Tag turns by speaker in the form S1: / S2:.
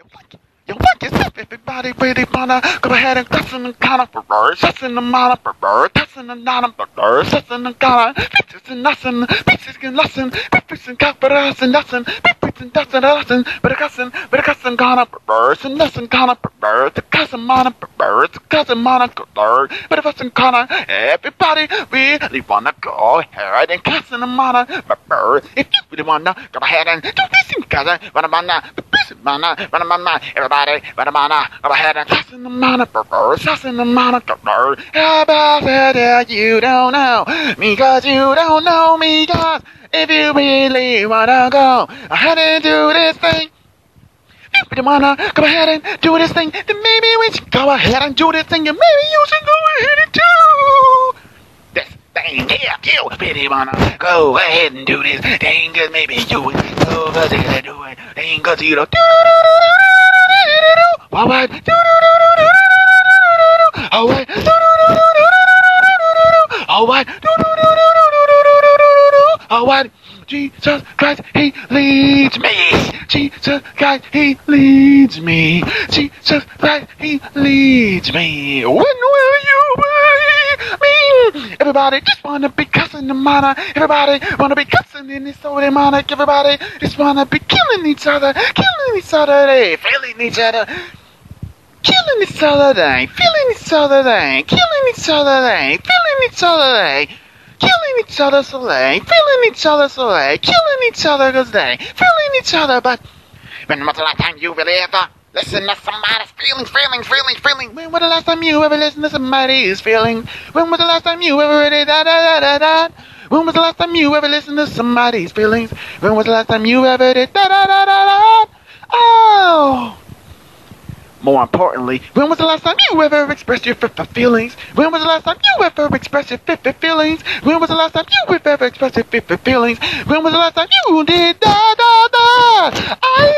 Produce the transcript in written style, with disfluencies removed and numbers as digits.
S1: What is this? Everybody really wanna go ahead and cuss in the kind of perverse, cuss in the mind of perverse, cuss in the non of perverse, cuss in the kind of bitches and nothing, bitches can listen, bitches and cock, but us and nothing, bitches and dust and nothing, but a cussing kind of perverse, and nothing kind of perverse, the cousin mind of perverse, the cousin mind of perverse, but if us and kind of everybody really wanna go ahead and cuss in the mind of perverse. If you really wanna go ahead and do this in cousin, but I'm not, everybody, but I'm not, go ahead and cuss in the mind of perverse, cuss in the mind of perverse. How about that? You don't know me, cause you don't know me, cause if you really wanna go ahead and do this thing, if you wanna go ahead and do this thing, then maybe we should go ahead and do this thing, and maybe you should go ahead and do this thing. Yeah, you really wanna go ahead and do this thing, cause maybe you would go ahead and do it, thing, cause you don't do all right, all right, all right, all right. Jesus Christ, He leads me. Jesus Christ, He leads me. Jesus Christ, He leads me. When will you believe me? Everybody just wanna be cussing the mana. Everybody wanna be cussing in this soul demonic. Everybody just wanna be killing each other, they feeling each other. Killing each other, they feeling each other, they killing each other, they feeling each other, they killing each other, so they feeling each other, so they killing each other, cause they feeling each other. But when was the last time you really ever listen to somebody's feelings? When was the last time you ever listened to somebody's feelings? When was the last time you ever really da? When was the last time you ever listened to somebody's feelings? When was the last time you ever did da? Oh. More importantly, when was the last time you ever expressed your feelings? When was the last time you ever expressed your feelings? When was the last time you ever expressed your feelings? When was the last time you did da? I